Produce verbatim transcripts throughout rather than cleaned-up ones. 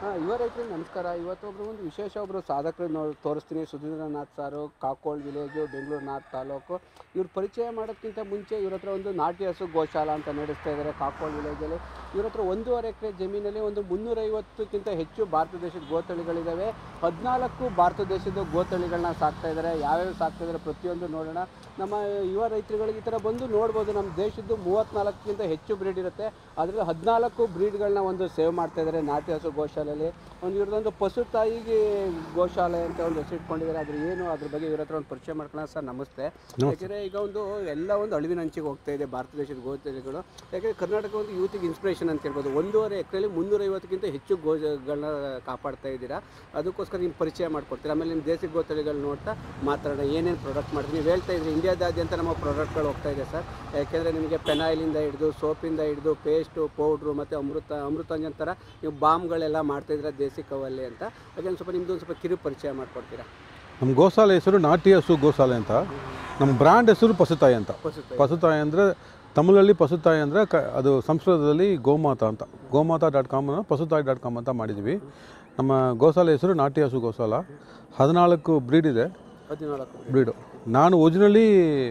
ಹಾಂ ಯುವ ರೈತರಿಗೆ ನಮಸ್ಕಾರ. ಇವತ್ತೊಬ್ಬರು ಒಂದು ವಿಶೇಷ ಒಬ್ಬರು ಸಾಧಕರು ನೋ ತೋರಿಸ್ತೀನಿ. Sudhindranath sir, Kakol village, Bengaluru north taluk. ಇವ್ರು ಪರಿಚಯ ಮಾಡೋಕ್ಕಿಂತ ಮುಂಚೆ ಇವ್ರ ಹತ್ರ ಒಂದು ನಾಟಿ ಹಸು ಗೋಶಾಲಾ ಅಂತ ನಡೆಸ್ತಾ ಇದ್ದಾರೆ ಕಾಕೋಳ್ ವಿಲೇಜಲ್ಲಿ. ಇವ್ರ ಹತ್ರ ಒಂದೂವರೆ ಎಕರೆ ಜಮೀನಲ್ಲಿ ಒಂದು ಮುನ್ನೂರೈವತ್ತಕ್ಕಿಂತ ಹೆಚ್ಚು ಭಾರತ ದೇಶದ ಗೋತಳಿಗಳಿದ್ದಾವೆ. ಹದಿನಾಲ್ಕು ಭಾರತ ದೇಶದ ಗೋತಳಿಗಳನ್ನ ಸಾಕ್ತಾ ಇದ್ದಾರೆ. ಯಾವ್ಯಾವ ಸಾಕ್ತಾ ಇದ್ದಾರೆ ಪ್ರತಿಯೊಂದು ನೋಡೋಣ. ನಮ್ಮ ಯುವ ರೈತರುಗಳಿಗೆ ಈ ಥರ ಬಂದು ನೋಡ್ಬೋದು. ನಮ್ಮ ದೇಶದ್ದು ಮೂವತ್ತ್ನಾಲ್ಕಕ್ಕಿಂತ ಹೆಚ್ಚು ಬ್ರೀಡ್ ಇರುತ್ತೆ. ಅದರಲ್ಲಿ ಹದಿನಾಲ್ಕು ಬ್ರೀಡ್ಗಳನ್ನ ಒಂದು ಸೇವ್ ಮಾಡ್ತಾ ಇದ್ದಾರೆ ನಾಟಿ ಹಸು ಗೋಶಾಲೆಯಲ್ಲಿ. ಒಂದು ಇವ್ರದ್ದೊಂದು ಪಶು ತಾಯಿಗೆ ಗೋಶಾಲೆ ಅಂತ ಒಂದು ಹೆಸರಿಟ್ಕೊಂಡಿದ್ದಾರೆ. ಅದ್ರ ಏನು ಅದ್ರ ಬಗ್ಗೆ ಇವ್ರ ಹತ್ರ ಒಂದು ಪರಿಚಯ ಮಾಡ್ಕೊಳ್ಳೋಣ. ಸರ್ ನಮಸ್ತೆ. ಯಾಕೆಂದರೆ ಈಗ ಒಂದು ಎಲ್ಲ ಒಂದು ಅಳಿವಿನ ಅಂಚಿಗೆ ಹೋಗ್ತಾ ಇದೆ ಭಾರತ ದೇಶದ ಗೋತಳಿಗಳು. ಯಾಕೆಂದರೆ ಕರ್ನಾಟಕ ಒಂದು ಯೂತಿಗೆ ಇನ್ಸ್ಪಿರೇಷನ್ ಅಂತ ಹೇಳ್ಬೋದು. ಒಂದೂವರೆ ಎಕರೆಯಲ್ಲಿ ಮುನ್ನೂರೈವತ್ತಕ್ಕಿಂತ ಹೆಚ್ಚು ಗೋಗಳನ್ನ ಕಾಪಾಡ್ತಾ ಇದ್ದೀರಾ. ಅದಕ್ಕೋಸ್ಕರ ನಿಮ್ಮ ಪರಿಚಯ ಮಾಡಿಕೊಡ್ತೀರಾ. ಆಮೇಲೆ ನಿಮ್ಮ ದೇಶದ ಗೋತಳಿಗಳು ನೋಡ್ತಾ ಮಾತಾಡೋಣ. ಏನೇನು ಪ್ರಾಡಕ್ಟ್ ಮಾಡ್ತೀವಿ ನೀವು ಹೇಳ್ತಾ ಇದ್ರಿ. ಇಂಡಿಯಾದಾದ್ಯಂತ ನಮ್ಮ ಪ್ರಾಡಕ್ಟ್ಗಳು ಹೋಗ್ತಾ ಇದೆ ಸರ್. ಯಾಕೆಂದರೆ ನಿಮಗೆ ಪೆನಾಯಿಲಿಂದ ಹಿಡಿದು ಸೋಪಿಂದ ಹಿಡಿದು ಪೇಸ್ಟು ಪೌಡ್ರು ಮತ್ತು ಅಮೃತ ಅಮೃತಾಂಜನ್ ಥರ ನೀವು ಬಾಮ್ಗಳೆಲ್ಲ ಮಾಡ್ತಾಯಿದ್ದೀರಾ ದೇಸಿ ಕವಲ್ಲಿ ಅಂತ. ಯಾಕೆಂದ್ರೆ ಸ್ವಲ್ಪ ನಿಮ್ಮದು ಒಂದು ಸ್ವಲ್ಪ ಕಿರು ಪರಿಚಯ ಮಾಡಿಕೊಡ್ತೀರಾ. ನಮ್ಮ ಗೋಶಾಲೆ ಹೆಸರು ನಾಟಿ ಹಸು ಗೋಶಾಲೆ ಅಂತ. ನಮ್ಮ ಬ್ರ್ಯಾಂಡ್ ಹೆಸರು ಪಸುತಾಯಿ ಅಂತ. ಪಸುತಾಯಿ ಅಂದರೆ ತಮಿಳಲ್ಲಿ ಪಸುತಾಯಿ ಅಂದರೆ ಕ ಅದು ಸಂಸ್ಕೃತದಲ್ಲಿ ಗೋಮಾತಾ ಅಂತ. ಗೋಮಾತಾ ಡಾಟ್ ಕಾಮನ್ನು ಪಸುತಾಯಿ ಡಾಟ್ ಕಾಮ್ ಅಂತ ಮಾಡಿದ್ವಿ. ನಮ್ಮ ಗೋಶಾಲೆ ಹೆಸರು ನಾಟಿ ಹಸು ಗೋಶಾಲ. ಹದಿನಾಲ್ಕು ಬ್ರೀಡ್ ಇದೆ. ಹದಿನಾಲ್ಕು ಬ್ರೀಡು. ನಾನು ಒರಿಜಿನಲಿ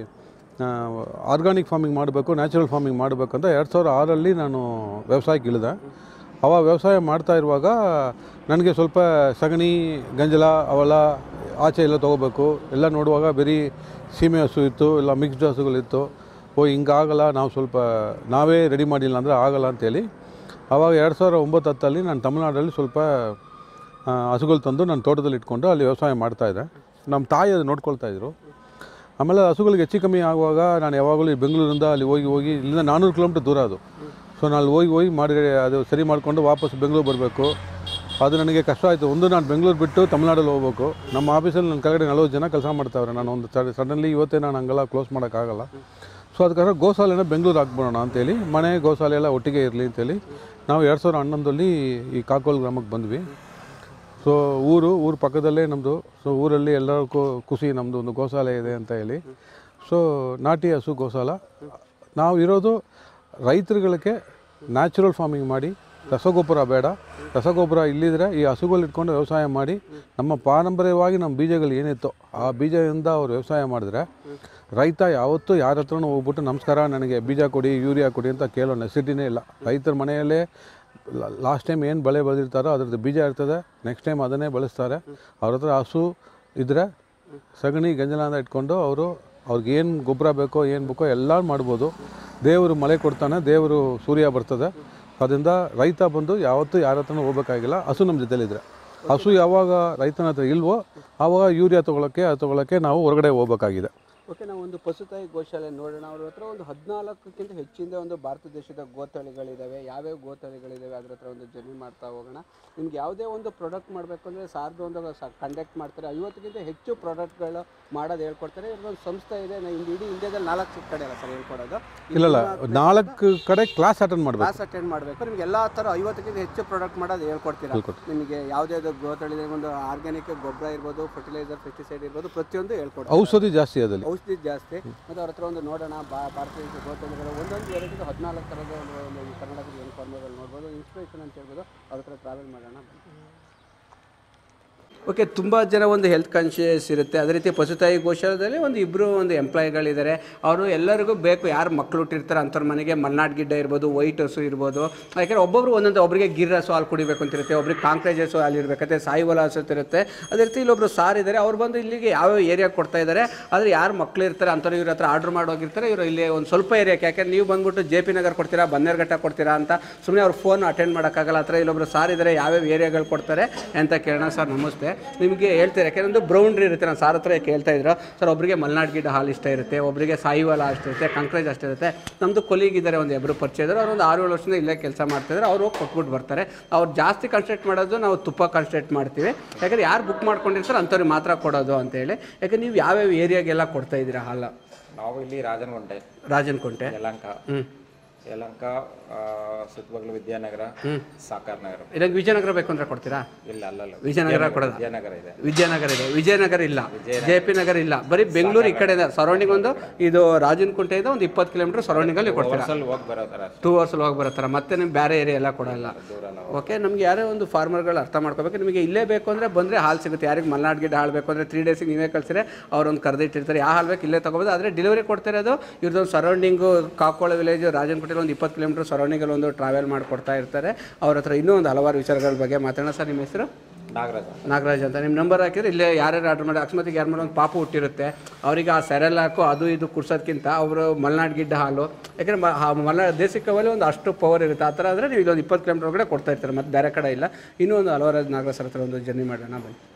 ಆರ್ಗಾನಿಕ್ ಫಾರ್ಮಿಂಗ್ ಮಾಡಬೇಕು, ನ್ಯಾಚುರಲ್ ಫಾರ್ಮಿಂಗ್ ಮಾಡಬೇಕಂತ ಎರಡು ಸಾವಿರ ಆರಲ್ಲಿ ನಾನು ವ್ಯವಸಾಯಕ್ಕೆ ಇಳಿದೆ. ಅವಾಗ ವ್ಯವಸಾಯ ಮಾಡ್ತಾ ಇರುವಾಗ ನನಗೆ ಸ್ವಲ್ಪ ಸಗಣಿ ಗಂಜಲ ಅವೆಲ್ಲ ಆಚೆ ಎಲ್ಲ ತೊಗೋಬೇಕು ಎಲ್ಲ ನೋಡುವಾಗ ಬರೀ ಸೀಮೆ ಹಸು ಇತ್ತು, ಇಲ್ಲ ಮಿಕ್ಸ್ಡ್ ಹಸುಗಳಿತ್ತು. ಓ ಹಿಂಗಾಗಲ್ಲ, ನಾವು ಸ್ವಲ್ಪ ನಾವೇ ರೆಡಿ ಮಾಡಿಲ್ಲ ಅಂದರೆ ಆಗಲ್ಲ ಅಂತೇಳಿ ಆವಾಗ ಎರಡು ಸಾವಿರ ಒಂಬತ್ತು ಹತ್ತಲ್ಲಿ ನಾನು ತಮಿಳ್ನಾಡಲ್ಲಿ ಸ್ವಲ್ಪ ಹಸುಗಳು ತಂದು ನಾನು ತೋಟದಲ್ಲಿ ಇಟ್ಕೊಂಡು ಅಲ್ಲಿ ವ್ಯವಸಾಯ ಮಾಡ್ತಾಯಿದ್ದೆ. ನಮ್ಮ ತಾಯಿ ಅದು ನೋಡ್ಕೊಳ್ತಾಯಿದ್ರು. ಆಮೇಲೆ ಹಸುಗಳಿಗೆ ಹೆಚ್ಚು ಕಮ್ಮಿ ಆಗುವಾಗ ನಾನು ಯಾವಾಗಲೂ ಬೆಂಗಳೂರಿಂದ ಅಲ್ಲಿ ಹೋಗಿ ಹೋಗಿ ಇಲ್ಲಿಂದ ನಾನ್ನೂರು ಕಿಲೋಮೀಟ್ರ್ ದೂರ ಅದು. ಸೊ ನಾನು ಹೋಗಿ ಹೋಗಿ ಮಾಡಿ ಅದು ಸರಿ ಮಾಡಿಕೊಂಡು ವಾಪಸ್ ಬೆಂಗಳೂರು ಬರಬೇಕು. ಅದು ನನಗೆ ಕಷ್ಟ ಆಯಿತು. ಒಂದು ನಾನು ಬೆಂಗಳೂರು ಬಿಟ್ಟು ತಮಿಳ್ನಾಡಲ್ಲಿ ಹೋಗ್ಬೇಕು. ನಮ್ಮ ಆಫೀಸಲ್ಲಿ ನನ್ನ ಕೆಳಗಡೆ ನಲವತ್ತು ಜನ ಕೆಲಸ ಮಾಡ್ತಾವ್ರೆ. ನಾನು ಒಂದು ಸಡನ್ಲಿ ಇವತ್ತೇ ನಾನು ಹಂಗೆಲ್ಲ ಕ್ಲೋಸ್ ಮಾಡೋಕ್ಕಾಗಲ್ಲ. ಸೊ ಅದಕ್ಕೋಸ್ಕರ ಗೋಶಾಲೆನ ಬೆಂಗಳೂರು ಹಾಕ್ಬಿಡೋಣ ಅಂತೇಳಿ, ಮನೆ ಗೋಶಾಲೆ ಎಲ್ಲ ಒಟ್ಟಿಗೆ ಇರಲಿ ಅಂತೇಳಿ ನಾವು ಎರಡು ಸಾವಿರದ ಹನ್ನೊಂದರಲ್ಲಿ ಈ ಕಾಕೋಲ್ ಗ್ರಾಮಕ್ಕೆ ಬಂದ್ವಿ. ಸೊ ಊರು ಊರು ಪಕ್ಕದಲ್ಲೇ ನಮ್ಮದು. ಸೊ ಊರಲ್ಲಿ ಎಲ್ಲರಿಗೂ ಖುಷಿ ನಮ್ಮದು ಒಂದು ಗೋಶಾಲೆ ಇದೆ ಅಂತ ಹೇಳಿ. ಸೊ ನಾಟಿ ಹಸು ಗೋಶಾಲ. ನಾವು ಇರೋದು ರೈತರುಗಳಿಗೆ ನ್ಯಾಚುರಲ್ ಫಾರ್ಮಿಂಗ್ ಮಾಡಿ, ರಸಗೊಬ್ಬರ ಬೇಡ. ರಸಗೊಬ್ಬರ ಇಲ್ಲಿದ್ರೆ ಈ ಹಸುಗಳು ಇಟ್ಕೊಂಡು ವ್ಯವಸಾಯ ಮಾಡಿ ನಮ್ಮ ಪಾರಂಪರ್ಯವಾಗಿ ನಮ್ಮ ಬೀಜಗಳು ಏನಿತ್ತು ಆ ಬೀಜದಿಂದ ಅವ್ರು ವ್ಯವಸಾಯ ಮಾಡಿದ್ರೆ ರೈತ ಯಾವತ್ತೂ ಯಾರ ಹತ್ರನೂ ಹೋಗ್ಬಿಟ್ಟು ನಮಸ್ಕಾರ ನನಗೆ ಬೀಜ ಕೊಡಿ, ಯೂರಿಯಾ ಕೊಡಿ ಅಂತ ಕೇಳೋ ನೆಸಿಟಿನೇ ಇಲ್ಲ. ರೈತರ ಮನೆಯಲ್ಲೇ ಲಾಸ್ಟ್ ಟೈಮ್ ಏನು ಬೆಳೆ ಬೆಳೆದಿರ್ತಾರೋ ಅದ್ರದ್ದು ಬೀಜ ಇರ್ತದೆ. ನೆಕ್ಸ್ಟ್ ಟೈಮ್ ಅದನ್ನೇ ಬಳಸ್ತಾರೆ. ಅವ್ರ ಹತ್ರ ಹಸು ಇದ್ದರೆ ಸಗಣಿ ಗಂಜಲ ಇಟ್ಕೊಂಡು ಅವರು ಅವ್ರಿಗೇನು ಗೊಬ್ಬರ ಬೇಕೋ ಏನು ಬೇಕೋ ಎಲ್ಲ ಮಾಡ್ಬೋದು. ದೇವರು ಮಳೆ ಕೊಡ್ತಾನೆ, ದೇವರು ಸೂರ್ಯ ಬರ್ತದೆ. ಅದರಿಂದ ರೈತ ಬಂದು ಯಾವತ್ತೂ ಯಾರ ಹತ್ರನೂ ಹೋಗ್ಬೇಕಾಗಿಲ್ಲ. ಹಸು ನಮ್ಮ ಜೊತೆಲಿದ್ರೆ. ಹಸು ಯಾವಾಗ ರೈತನ ಹತ್ರ ಇಲ್ವೋ ಆವಾಗ ಯೂರಿಯಾ ತೊಗೊಳಕ್ಕೆ ಅದು ತೊಗೊಳಕ್ಕೆ ನಾವು ಹೊರಗಡೆ ಹೋಗ್ಬೇಕಾಗಿದೆ. ಓಕೆ, ನಾವು ಒಂದು ಪಸುತಾಯಿ ಗೋಶಾಲೆ ನೋಡೋಣ. ಅವ್ರ ಹತ್ರ ಒಂದು ಹದಿನಾಲ್ಕಕ್ಕಿಂತ ಹೆಚ್ಚಿನ ಒಂದು ಭಾರತ ದೇಶದ ಗೋತಳಿಗಳಿದ್ದಾವೆ. ಯಾವ್ಯಾವ ಗೋತಳಿಗಳಿದ್ದಾವೆ ಅದ್ರ ಹತ್ರ ಒಂದು ಜರ್ನಿ ಮಾಡ್ತಾ ಹೋಗೋಣ. ನಿಮ್ಗೆ ಯಾವುದೇ ಒಂದು ಪ್ರಾಡಕ್ಟ್ ಮಾಡಬೇಕು ಅಂದರೆ ಸಾರ್ದು ಒಂದು ಕಂಡಕ್ಟ್ ಮಾಡ್ತಾರೆ. ಐವತ್ತಕ್ಕಿಂತ ಹೆಚ್ಚು ಪ್ರಾಡಕ್ಟ್ಗಳು ಮಾಡೋದು ಹೇಳ್ಕೊಡ್ತಾರೆ. ಇವ್ರದ್ದೊಂದು ಸಂಸ್ಥೆ ಇದೆ. ಇಡೀ ಇಂಡಿಯಾದಲ್ಲಿ ನಾಲ್ಕು ಕಡೆ ಅಲ್ಲ ಸರ್ ಹೇಳ್ಕೊಡೋದು. ಇಲ್ಲ ನಾಲ್ಕು ಕಡೆ ಕ್ಲಾಸ್ ಅಟೆಂಡ್ ಮಾಡಬೇಕು. ಕ್ಲಾಸ್ ಅಟೆಂಡ್ ಮಾಡಬೇಕು. ನಿಮ್ಗೆ ಎಲ್ಲ ಥರ ಐವತ್ತಕ್ಕಿಂತ ಹೆಚ್ಚು ಪ್ರಾಡಕ್ಟ್ ಮಾಡೋದು ಹೇಳ್ಕೊಡ್ತೀರಾ. ನಿಮಗೆ ಯಾವುದೇ ಗೋತಳಿ ಒಂದು ಆರ್ಗ್ಯಾನಿಕ್ ಗೊಬ್ಬರ ಇರ್ಬೋದು, ಫರ್ಟಿಲೈಸರ್, ಪೆಸ್ಟಿಸೈಡ್ ಇರ್ಬೋದು, ಪ್ರತಿಯೊಂದು ಹೇಳ್ಕೊಡ್ತಾರೆ. ಔಷಧಿ ಜಾಸ್ತಿ ಅದರಲ್ಲಿ ಔಷಧಿ ಜಾಸ್ತಿ. ಮತ್ತು ಅವ್ರ ಹತ್ರ ಒಂದು ನೋಡೋಣ ಭಾರತ ದೇಶದ ಗೋತಳಿಗಳು ಒಂದೊಂದು ವೆರೈಟಿದು ಹದಿನಾಲ್ಕು ಥರದ ಒಂದು ಕರ್ನಾಟಕದ ಏನು ಫಾರ್ಮರ್ಗಳು ನೋಡ್ಬೋದು. ಇನ್ಸ್ಪಿರೇಷನ್ ಅಂತ ಹೇಳ್ಬೋದು. ಅವ್ರ ಹತ್ರ ಟ್ರಾವೆಲ್ ಮಾಡೋಣ. ಓಕೆ, ತುಂಬ ಜನ ಒಂದು ಹೆಲ್ತ್ ಕಾನ್ಷಿಯಸ್ ಇರುತ್ತೆ. ಅದೇ ರೀತಿ ಪಸುತಾಯಿ ಗೋಶಾಲದಲ್ಲಿ ಒಂದು ಇಬ್ಬರು ಒಂದು ಎಂಪ್ಲಾಯಿಗಳಿದ್ದಾರೆ. ಅವರು ಎಲ್ಲರಿಗೂ ಬೇಕು. ಯಾರು ಮಕ್ಕಳು ಹುಟ್ಟಿರ್ತಾರೆ ಅಂಥವ್ರ ಮನೆಗೆ ಮಲ್ನಾಡ್ ಗಿಡ್ಡ ಇರ್ಬೋದು, ವೈಟ್ ಹಸು ಇರ್ಬೋದು. ಯಾಕೆಂದರೆ ಒಬ್ಬೊಬ್ರು ಒಂದೊಂದು, ಒಬ್ಬರಿಗೆ ಗಿರ್ ಹಸು ಹಾಲು ಕುಡಿಬೇಕು ಅಂತಿರುತ್ತೆ, ಒಬ್ರಿಗೆ ಕಾಂಕ್ರೇಜ್ ಹಸು ಹಾಲು ಇರಬೇಕಂತೆ, ಸಾಯಿವಲ ಹಸು ಇರುತ್ತೆ. ಅದೇ ರೀತಿ ಇಲ್ಲೊಬ್ರು ಸಾರ್ ಇದ್ದಾರೆ. ಅವ್ರು ಬಂದು ಇಲ್ಲಿಗೆ ಯಾವ ಏರಿಯಾಗೆ ಕೊಡ್ತಾ ಇದ್ದಾರೆ. ಆದರೆ ಯಾರು ಮಕ್ಕಳು ಇರ್ತಾರೆ ಅಂಥವ್ರು ಇವ್ರ ಹತ್ರ ಆರ್ಡ್ರ್ ಮಾಡಿ ಹೋಗಿರ್ತಾರೆ. ಇವರು ಇಲ್ಲಿ ಒಂದು ಸ್ವಲ್ಪ ಏರಿಯಾಕ್ಕೆ, ಯಾಕೆಂದ್ರೆ ನೀವು ಬಂದುಬಿಟ್ಟು ಜೆ ಪಿ ನಗರ್ ಕೊಡ್ತೀರಾ, ಬನ್ನೇರ್ಘಟ್ಟ ಕೊಡ್ತೀರಾ ಅಂತ ಸುಮ್ಮನೆ ಅವ್ರು ಫೋನ್ ಅಟೆಂಡ್ ಮಾಡೋಕ್ಕಾಗಲ್ಲ. ಆ ಥರ ಇಲ್ಲೊಬ್ರು ಸಾರ್ ಇದ್ದಾರೆ. ಯಾವ್ಯಾವ ಏರಿಯಾಗಳು ಕೊಡ್ತಾರೆ ಅಂತ ಕೇಳೋಣ. ಸರ್ ನಮಸ್ತೆ. ನಿಮಗೆ ಹೇಳ್ತಾರೆ, ಯಾಕೆಂದ್ರೆ ಒಂದು ಬ್ರೌಂಡ್ರಿ ಇರುತ್ತೆ. ನಾನು ಸಾರ್ ಹತ್ರ ಕೇಳ್ತಾ ಇದ್ರು. ಸರ್ ಒಬ್ಬರಿಗೆ ಮಲ್ನಾಡ್ ಗಿಡ್ಡ ಹಾಲು ಇಷ್ಟ ಇರುತ್ತೆ, ಒಬ್ಬರಿಗೆ ಸಾಯಿವಾಲ ಅಷ್ಟು ಇರುತ್ತೆ, ಕಾಂಕ್ರೇಜ್ ಅಷ್ಟು ಇರುತ್ತೆ. ನಮ್ಮದು ಕೊಲೀಗ್ ಇದ್ದಾರೆ ಒಂದು ಇಬ್ಬರು ಪರಿಚಯ ಇದ್ದಾರೆ. ಅವ್ರು ಒಂದು ಆರು ಏಳು ವರ್ಷದಿಂದ ಇಲ್ಲೇ ಕೆಲಸ ಮಾಡ್ತಿದ್ದಾರೆ. ಅವರು ಕೊಟ್ಬಿಟ್ಟು ಬರ್ತಾರೆ. ಅವ್ರು ಜಾಸ್ತಿ ಕನ್ಸ್ಟ್ರಕ್ಟ್ ಮಾಡೋದು ನಾವು ತುಪ್ಪ ಕನ್ಸ್ಟ್ರಕ್ಟ್ ಮಾಡ್ತೀವಿ. ಯಾಕಂದರೆ ಯಾರು ಬುಕ್ ಮಾಡ್ಕೊಂಡಿರ್ತಾರೆ ಅಂಥವ್ರಿಗೆ ಮಾತ್ರ ಕೊಡೋದು ಅಂತೇಳಿ. ಯಾಕಂದ್ರೆ ನೀವು ಯಾವ್ಯಾವ ಏರಿಯಾಗೆಲ್ಲ ಕೊಡ್ತಾ ಇದ್ದೀರಾ ಹಾಲು? ನಾವು ಇಲ್ಲಿ ರಾಜನಗುಂಟೆ ರಾಜನಕುಂಟೆ ಯಲಹಂಕ ಹ್ಞೂ ಯಲಹಂಕ ಸುತ್ತಮುತ್ತಲು ವಿದ್ಯಾನಗರ ಸಾಕಾರ ನಗರ. ಇದಾಗ ವಿಜಯನಗರ ಬೇಕು ಅಂದರೆ ಕೊಡ್ತೀರಾ? ಇಲ್ಲ ಅಲ್ಲಲ್ಲ, ವಿಜಯನಗರ ಕೊಡೋದು. ವಿದ್ಯಾನಗರ ಇದೆ. ವಿಜಯನಗರ ಇದೆ, ವಿಜಯನಗರ ಇಲ್ಲ, ಜೆ ಪಿ ನಗರ ಇಲ್ಲ, ಬರೀ ಬೆಂಗಳೂರು ಈ ಕಡೆ ಇದೆ. ಸರೌಂಡಿಂಗ್ ಒಂದು ಇದು ರಾಜನಕುಂಟೆ ಇದೆ, ಒಂದು ಇಪ್ಪತ್ತು ಕಿಲೋಮೀಟರ್ ಸರೌಂಡಿಂಗಲ್ಲಿ ಕೊಡ್ತೀರಾ? ಹೋಗಿ ಬರೋ ಥರ ಟೂ ಅವರ್ಸಲ್ಲಿ ಹೋಗಿ ಬರೋ ಥರ. ಮತ್ತೆ ನಿಮ್ಗೆ ಬೇರೆ ಏರಿಯಾ ಎಲ್ಲ ಕೊಡಲ್ಲ. ಓಕೆ, ನಮ್ಗೆ ಯಾರೇ ಒಂದು ಫಾರ್ಮರ್ಗಳು ಅರ್ಥ ಮಾಡ್ಕೋಬೇಕು. ನಿಮಗೆ ಇಲ್ಲೇ ಬೇಕು ಅಂದರೆ ಬಂದರೆ ಹಾಲು ಸಿಗುತ್ತೆ. ಯಾರಿಗೆ ಮಲ್ನಾಡ್ ಗಿಡ ಹಾಲು ಬೇಕು ಅಂದರೆ ತ್ರೀ ಡೇಸಿಗೆ ನೀವೇ ಕಳಿಸಿದ್ರೆ ಅವ್ರೊಂದು ಕರೆದಿಟ್ಟಿರ್ತಾರೆ. ಯಾವ ಹಾಲು ಬೇಕು ಇಲ್ಲೇ ತೊಗೋಬೋದು. ಆದರೆ ಡೆಲಿವರಿ ಕೊಡ್ತಿರೋದು ಇವ್ರದ್ದೊಂದು ಸರೌಂಡಿಂಗು ಕಾಕೋಳ ವಿಲೇಜು ರಾಜನಕುಂಟೆಲಿ ಒಂದು ಇಪ್ಪತ್ತು ಕಿಲೋಮೀಟರ್ ಸರೌಂಡಿಂಗಲ್ಲಿ ಒಂದು ಟ್ರಾವೆಲ್ ಮಾಡಿಕೊಡ್ತಾ ಇರ್ತಾರೆ. ಅವ್ರ ಹತ್ರ ಇನ್ನೂ ಒಂದು ಹಲವಾರು ವಿಚಾರಗಳ ಬಗ್ಗೆ ಮಾತಾಡೋಣ. ಸರ್, ನಿಮ್ಮ ಹೆಸರು? ನಾಗರಾಜ್. ನಾಗರಾಜ್ ಅಂತ. ನಿಮ್ಮ ನಂಬರ್ ಹಾಕಿದ್ರೆ ಇಲ್ಲೇ ಯಾರ್ಯಾರು ಆರ್ಡ್ರ್ ಮಾಡಿ ಅಕಸ್ಮಾತಿಗೆ ಯಾರು ಮಾಡೋ ಒಂದು ಪಾಪು ಹುಟ್ಟಿರುತ್ತೆ, ಅವರಿಗೆ ಆ ಸೆರೆಲ್ ಹಾಕು ಅದು ಇದು ಕುಡ್ಸೋದಕ್ಕಿಂತ ಅವರು ಮಲ್ನಾಡ್ ಗಿಡ್ಡ ಹಾಲು, ಯಾಕಂದರೆ ಮಲ್ನಾಡ್ ದೇಶಿಕವಲ್ಲಿ ಒಂದು ಅಷ್ಟು ಪವರ್ ಇರುತ್ತೆ. ಆ ಥರ ಆದರೆ ನೀವು ಇಲ್ಲೊಂದು ಇಪ್ಪತ್ತು ಕಿಲೋಮೀಟರ್ ಒಳಗಡೆ ಕೊಡ್ತಾ ಇರ್ತಾರೆ, ಮತ್ತು ಬೇರೆ ಕಡೆ ಇಲ್ಲ. ಇನ್ನೂ ಒಂದು ಹಲವಾರು ನಾಗರಾಜ್ ಸರ್ ಹತ್ರ ಒಂದು ಜರ್ನಿ ಮಾಡೋಣ ಬನ್ನಿ.